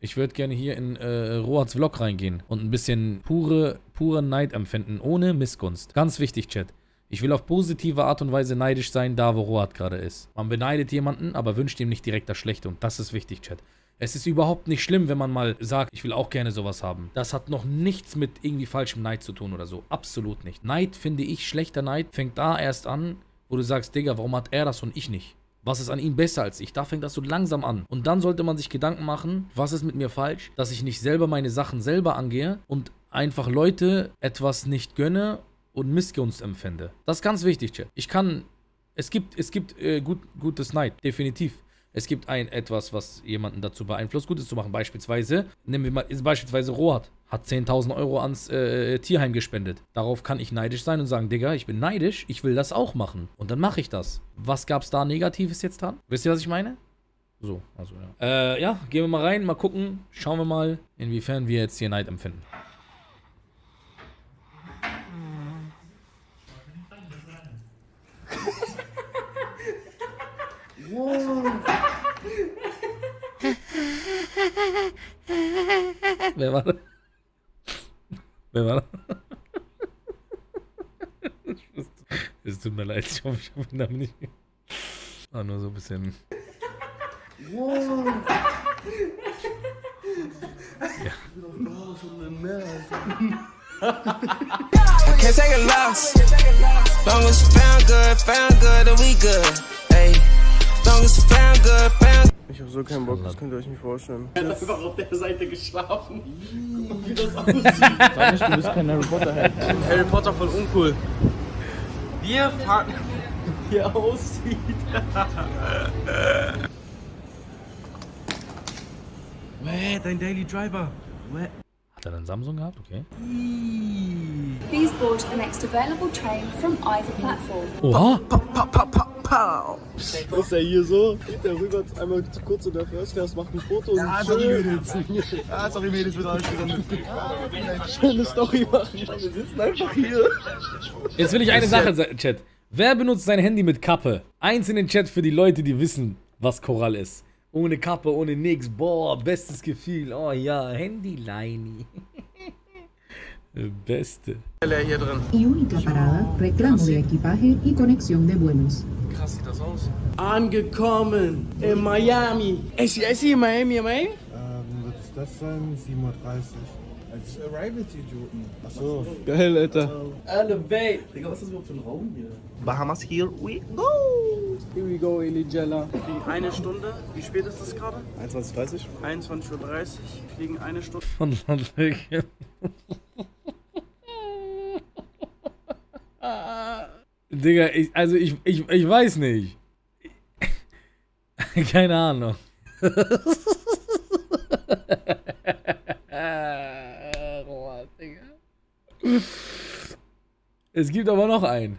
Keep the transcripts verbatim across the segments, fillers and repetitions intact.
Ich würde gerne hier in äh, Rohats Vlog reingehen und ein bisschen pure, pure Neid empfinden, ohne Missgunst. Ganz wichtig, Chat. Ich will auf positive Art und Weise neidisch sein, da wo Rohat gerade ist. Man beneidet jemanden, aber wünscht ihm nicht direkt das Schlechte und das ist wichtig, Chat. Es ist überhaupt nicht schlimm, wenn man mal sagt, ich will auch gerne sowas haben. Das hat noch nichts mit irgendwie falschem Neid zu tun oder so. Absolut nicht. Neid, finde ich, schlechter Neid, fängt da erst an, wo du sagst, Digga, warum hat er das und ich nicht? Was ist an ihm besser als ich? Da fängt das so langsam an. Und dann sollte man sich Gedanken machen, was ist mit mir falsch, dass ich nicht selber meine Sachen selber angehe und einfach Leute etwas nicht gönne und Missgunst empfinde. Das ist ganz wichtig, Chat. Ich kann, es gibt, es gibt äh, gut, gutes Neid, definitiv. Es gibt ein etwas, was jemanden dazu beeinflusst, Gutes zu machen. Beispielsweise, nehmen wir mal, ist beispielsweise Rohat, hat zehntausend Euro ans äh, Tierheim gespendet. Darauf kann ich neidisch sein und sagen, Digga, ich bin neidisch, ich will das auch machen. Und dann mache ich das. Was gab es da Negatives jetzt dran? Wisst ihr, was ich meine? So, also ja. Äh, ja, gehen wir mal rein, mal gucken. Schauen wir mal, inwiefern wir jetzt hier Neid empfinden. Wow. Wer war das? Wer war das? Es tut mir leid, ich hoffe, ich habe ihn damit nicht. Ah, nur so ein bisschen. Wow. Ja. I can't take a loss. Long as you found good, found good, and we good. Ey. Ich hab so keinen Bock, das könnt ihr euch nicht vorstellen. Er hat einfach auf der Seite geschlafen. Guck mal, wie das aussieht. Sag nicht, du bist kein Harry Potter-Head. Harry Potter voll uncool. Wir fahren, wie er aussieht. Wait, dein Daily Driver. Wait. Hat er einen Samsung gehabt? Okay. Please board the next available train from either platform. Oha! Pa, pa, pa, pa, pa. Ist er hier so? Geht er rüber, einmal kurz in der First Class, macht ein Foto und ja, schön. Ja, sorry Mädels, mit euch drin. Schöne Story machen. Wir sitzen einfach hier. Jetzt will ich eine Sache sagen, Chat. Wer benutzt sein Handy mit Kappe? Eins in den Chat für die Leute, die wissen, was Korall ist. Ohne Kappe, ohne nix. Boah, bestes Gefühl. Oh ja, Handy-Leini. Beste. Hier drin. Y única parada, reclamo de equipaje y conexión de vuelos. Krass sieht das aus. Angekommen in Miami. Ist sie in Miami, Miami? Ähm, wird es das sein? sieben Uhr dreißig. Als Arrivals-Idioten. Achso. Geil, Alter. Elevate. Digga, was ist das überhaupt für ein Raum hier? Bahamas, here we go. Here we go, Eligella. Fliegen eine Stunde. Wie spät ist das gerade? einundzwanzig Uhr dreißig. einundzwanzig Uhr dreißig. Fliegen eine Stunde. Von Landweg. Digga, ich, also ich, ich, ich weiß nicht. Keine Ahnung. Es gibt aber noch einen.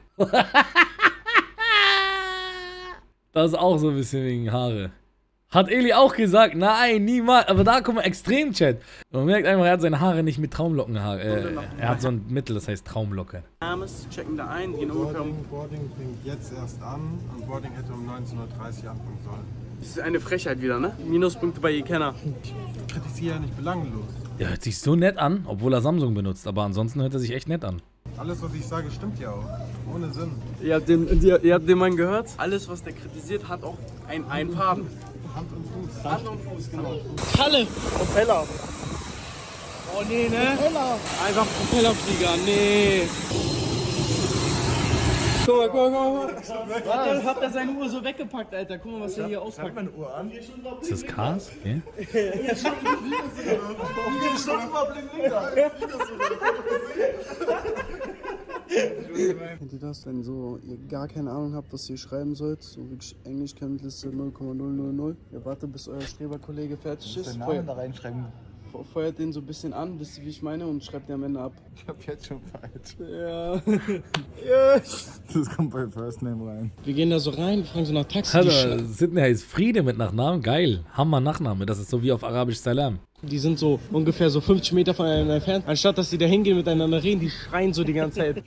Das ist auch so ein bisschen wegen Haare. Hat Eli auch gesagt, nein, niemals. Aber da kommt man extrem, Chat. Man merkt einfach, er hat seine Haare nicht mit Traumlocken. Äh, er hat so ein Mittel, das heißt Traumlocke. Names, checken da ein, gehen ungefähr um. Boarding fängt jetzt erst an und Boarding hätte um neunzehn Uhr dreißig anfangen sollen. Das ist eine Frechheit wieder, ne? Minuspunkte bei Ikenna. Ich kritisiere ja nicht belanglos. Der hört sich so nett an, obwohl er Samsung benutzt. Aber ansonsten hört er sich echt nett an. Alles, was ich sage, stimmt ja auch. Ohne Sinn. Ihr habt den, ihr, ihr habt den Mann gehört? Alles, was der kritisiert, hat auch einen, einen Faden. Hand und Fuß. Hand und Fuß, genau. Halle! Propeller. Oh nee, ne? Propeller. Einfach Propellerflieger, nee. Guck mal, guck mal, guck mal. Hat er, hat er seine Uhr so weggepackt, Alter. Guck mal, was er hier auspackt. Ich hab meine Uhr an. Ist das Cars? Okay. Kennt ihr das, wenn so ihr gar keine Ahnung habt, was ihr schreiben sollt? So wirklich Englischkenntnisse null Komma null null null. Ihr wartet, bis euer Streberkollege fertig ist. Namen da reinschreiben. Feuert den so ein bisschen an, wisst ihr, wie ich meine, und schreibt den am Ende ab. Ich hab jetzt schon falsch. Ja. Yes! Das kommt bei First Name rein. Wir gehen da so rein, fragen so nach Taxi. Hallo, Sydney heißt Friede mit Nachnamen. Geil. Hammer Nachname. Das ist so wie auf Arabisch Salam. Die sind so ungefähr so fünfzig Meter voneinander entfernt. Anstatt dass die da hingehen miteinander reden, die schreien so die ganze Zeit.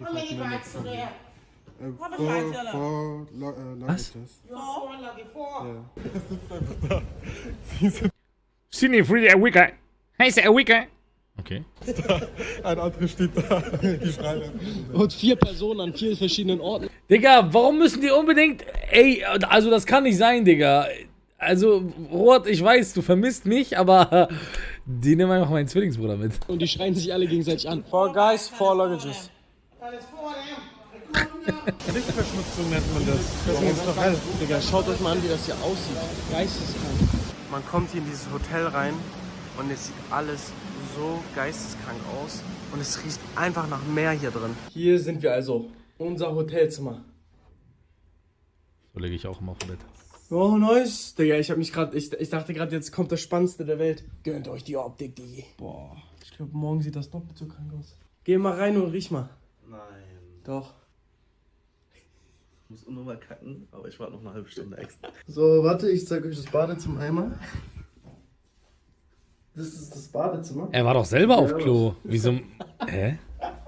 Was? Sydney Free Awika. Heißt Awika. Okay. Ein anderer steht da. Die Frage. Und vier Personen an vier verschiedenen Orten. Digga, warum müssen die unbedingt... Ey, also das kann nicht sein, Digga. Also, Rot, ich weiß, du vermisst mich, aber die nehmen einfach meinen Zwillingsbruder mit. Und die schreien sich alle gegenseitig an. Four guys, four luggages. Lichtverschmutzung nennt man das. Das ist doch hell. Digga, schaut euch mal an, wie das hier aussieht. Geisteskrank. Man kommt hier in dieses Hotel rein und es sieht alles so geisteskrank aus. Und es riecht einfach nach Meer hier drin. Hier sind wir also. Unser Hotelzimmer. So lege ich auch immer auf dem Bett. Oh, nice. Digga, ich hab mich gerade, ich, ich dachte gerade, jetzt kommt das Spannendste der Welt. Gönnt euch die Optik, Digi. Boah, ich glaube, morgen sieht das doppelt so krank aus. Geh mal rein und riech mal. Nein. Doch. Ich muss nur mal kacken, aber ich warte noch eine halbe Stunde extra. So, warte, ich zeig euch das Badezimmer einmal. Das ist das Badezimmer. Er war doch selber auf Klo. Wieso? Hä?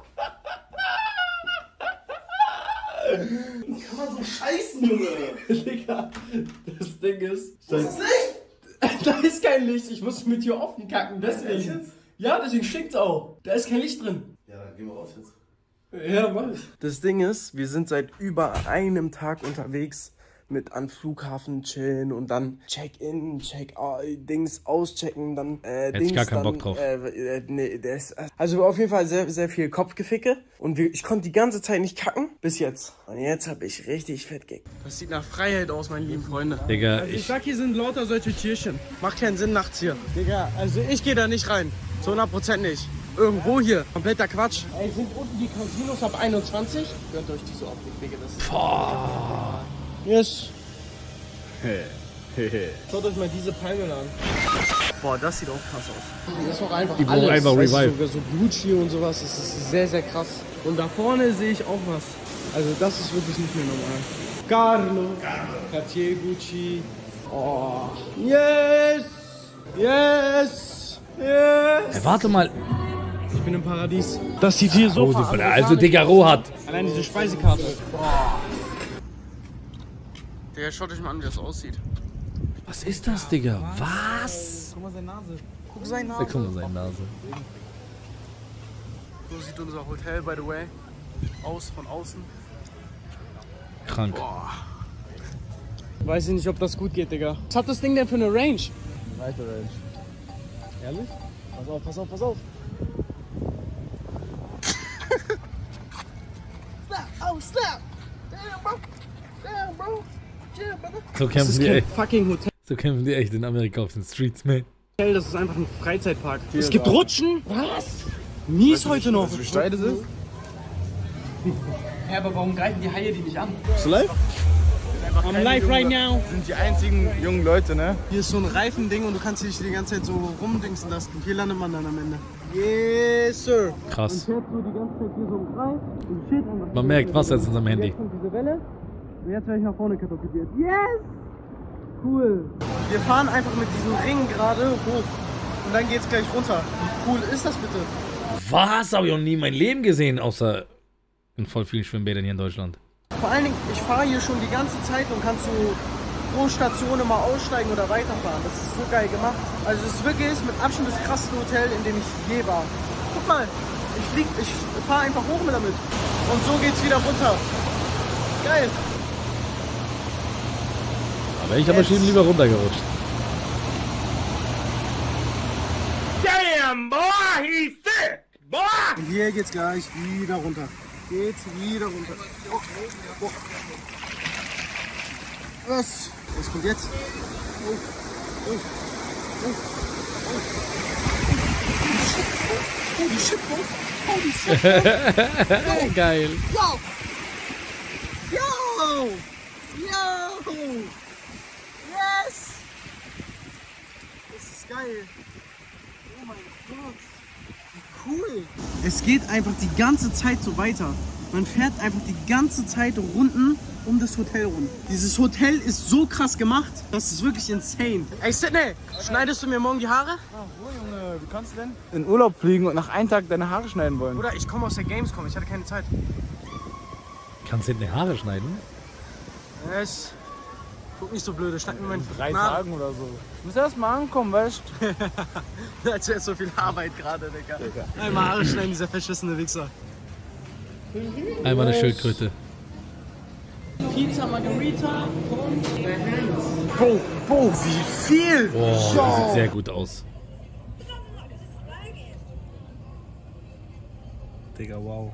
Wie kann man so scheißen, Junge? Digga, das Ding ist... Das ist Licht! Da ist kein Licht, ich muss mit Tür offen kacken, deswegen. Ja, deswegen stinkt's auch. Da ist kein Licht drin. Ja, dann gehen wir raus jetzt. Ja, mach ich. Das Ding ist, wir sind seit über einem Tag unterwegs mit an Flughafen chillen und dann Check-in, Check-Dings auschecken, dann äh, Hätte Dings, ich gar keinen dann, Bock drauf. Äh, äh, nee, das, also auf jeden Fall sehr, sehr viel Kopfgeficke und wir, ich konnte die ganze Zeit nicht kacken, bis jetzt. Und jetzt habe ich richtig fett gekackt. Das sieht nach Freiheit aus, meine lieben Freunde. Digga, Also ich ich... sag, hier sind lauter solche Tierchen. Macht keinen Sinn nachts hier. Digga, also ich gehe da nicht rein. Zu hundert Prozent nicht. Irgendwo hier. Kompletter Quatsch. Ey, sind unten die Casinos ab einundzwanzig? Gönnt euch diese Optik, Digga. Das ist... Boah. Yes. Schaut euch mal diese Palmen an. Boah, das sieht auch krass aus. Das ist auch einfach Die alles. einfach Weißt du, Revive. sogar so Gucci und sowas. Das ist sehr, sehr krass. Und da vorne sehe ich auch was. Also das ist wirklich nicht mehr normal. Carlo. Cartier, Gucci. Oh. Yes. Yes. Yes. Ey, warte mal. Ich bin im Paradies. Das sieht hier so Oh, aus. die, also, Digga, Rohat. Allein diese Speisekarte. Boah. Digga, schaut euch mal an, wie das aussieht. Was ist das, Digga? Was? Guck mal seine Nase. Guck seine Da Nase. guck mal seine Nase. So sieht unser Hotel, by the way, aus von außen. Krank. Boah. Weiß ich nicht, ob das gut geht, Digga. Was hat das Ding denn für eine Range? Weite Range. Ehrlich? Pass auf, pass auf, pass auf. Snap! Oh, snap! Damn, bro! Damn, bro! Yeah, brother! So Das kämpfen ist die kein echt. fucking Hotel. So kämpfen die echt in Amerika auf den Streets, man. Das ist einfach ein Freizeitpark. Es gibt Rutschen? Was? Mies heute noch. Wie steil das ist? Ja, aber warum greifen die Haie die nicht an? Bist du live? I'm live right now. Wir sind die einzigen jungen Leute, ne? Hier ist so ein Reifending und du kannst dich die ganze Zeit so rumdingsen lassen. Hier landet man dann am Ende. Yes, sir. Krass. Und fährt so die ganze Zeit hier so im Kreis und chillt einfach. Man merkt Wasser jetzt in seinem Handy. Jetzt kommt diese Welle und jetzt werde ich nach vorne katapultiert. Yes! Cool. Wir fahren einfach mit diesem Ring gerade hoch und dann geht's gleich runter. Wie cool ist das bitte? Was? Habe ich noch nie in meinem Leben gesehen, außer in voll vielen Schwimmbädern hier in Deutschland. Vor allen Dingen, ich fahre hier schon die ganze Zeit und kannst so pro Station immer aussteigen oder weiterfahren. Das ist so geil gemacht. Also es ist wirklich mit Abstand das krasseste Hotel, in dem ich je war. Guck mal, ich flieg, ich fahre einfach hoch mit damit. Und so geht's wieder runter. Geil. Aber ich habe schon lieber runtergerutscht. Damn, boy, he's sick, boy! Und hier geht's gleich wieder runter. Geht's wieder runter. Oh, oh. Was? Was kommt jetzt? Oh, oh, oh, oh. Holy shit, bro. Holy shit, bro. Yo. Geil. Yo! Yo! Yo! Yes! Das ist geil. Oh mein Gott. Wie cool. Es geht einfach die ganze Zeit so weiter. Man fährt einfach die ganze Zeit Runden um das Hotel rum. Dieses Hotel ist so krass gemacht, das ist wirklich insane. Ey Sydney, schneidest du mir morgen die Haare? Ach so, Junge, wie kannst du denn in Urlaub fliegen und nach einem Tag deine Haare schneiden wollen? Bruder, ich komme aus der Gamescom, ich hatte keine Zeit. Kannst du hinten die Haare schneiden? Yes. Guck nicht so blöd, schneid mir meinen Drei Namen. Tagen oder so. Muss erst mal ankommen, weißt du? Als wäre so viel Arbeit gerade, Digga. Einmal Haare schneiden, dieser verschissene Wichser. Einmal eine Schildkröte. Pizza Margarita und Bro, Bro, wie viel? Boah, das sieht sehr gut aus. Digga, wow.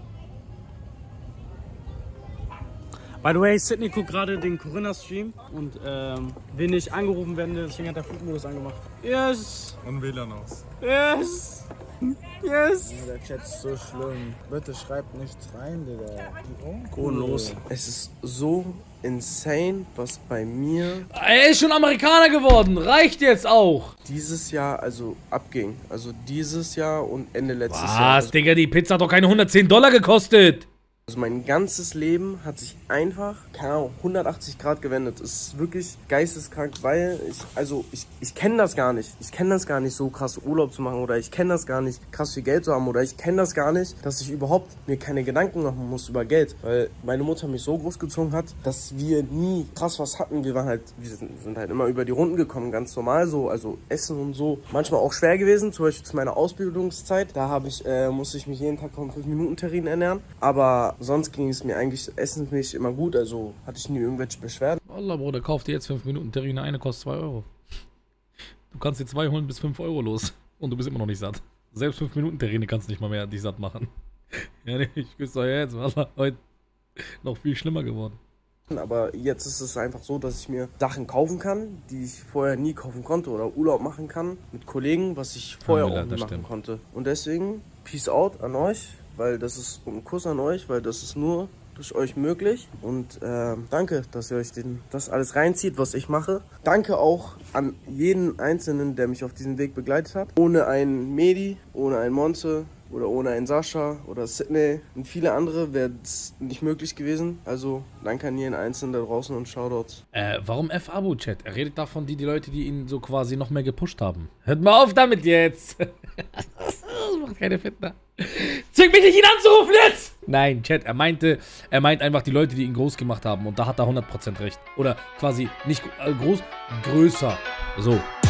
By the way, Sydney guckt gerade den Corinna-Stream und ähm, wenn ich angerufen werde, deswegen hat der Flugmodus angemacht. Yes! Und W L A N aus. Yes! Yes! Der Chat ist so schlimm. Bitte schreibt nichts rein, Digga. Bodenlos. Es ist so insane, was bei mir Er ist schon Amerikaner geworden. Reicht jetzt auch. dieses Jahr also abging. Also dieses Jahr und Ende letztes Was, Jahr. Also, Digga, die Pizza hat doch keine hundertzehn Dollar gekostet. also mein ganzes Leben hat sich einfach, keine Ahnung, hundertachtzig Grad gewendet. Es ist wirklich geisteskrank, weil ich, also ich, ich kenne das gar nicht. Ich kenne das gar nicht, so krass Urlaub zu machen oder ich kenne das gar nicht, krass viel Geld zu haben oder ich kenne das gar nicht, dass ich überhaupt mir keine Gedanken machen muss über Geld, weil meine Mutter mich so großgezogen hat, dass wir nie krass was hatten. Wir waren halt, wir sind, sind halt immer über die Runden gekommen, ganz normal so, also Essen und so. Manchmal auch schwer gewesen, zum Beispiel zu meiner Ausbildungszeit. Da habe ich, äh, musste ich mich jeden Tag vom fünf Minuten Terrinen ernähren, aber sonst ging es mir eigentlich essensmäßig immer gut, also hatte ich nie irgendwelche Beschwerden. Wallah, Bruder, kauf dir jetzt fünf Minuten Terrine, eine kostet zwei Euro. Du kannst dir zwei holen bis fünf Euro los und du bist immer noch nicht satt. Selbst fünf Minuten Terrine kannst du nicht mal mehr dich satt machen. Ja, nee, ich küsse euch jetzt, Wallah, heute noch viel schlimmer geworden. Aber jetzt ist es einfach so, dass ich mir Sachen kaufen kann, die ich vorher nie kaufen konnte oder Urlaub machen kann mit Kollegen, was ich vorher auch nie machen konnte. Und deswegen, Peace out an euch, weil das ist ein Kuss an euch, weil das ist nur durch euch möglich. Und äh, danke, dass ihr euch den, das alles reinzieht, was ich mache. Danke auch an jeden Einzelnen, der mich auf diesem Weg begleitet hat. Ohne einen Medi, ohne einen Monte oder ohne einen Sascha oder Sydney und viele andere wäre es nicht möglich gewesen. Also danke an jeden Einzelnen da draußen und Shoutouts. Äh, warum F-Abo-Chat? Er redet davon, die, die Leute, die ihn so quasi noch mehr gepusht haben. Hört mal auf damit jetzt! Das macht keine Fitner. Zwing mich nicht, ihn anzurufen jetzt! Nein, Chat, er meinte, er meint einfach die Leute, die ihn groß gemacht haben. Und da hat er hundert Prozent recht. Oder quasi nicht äh, groß, größer. So.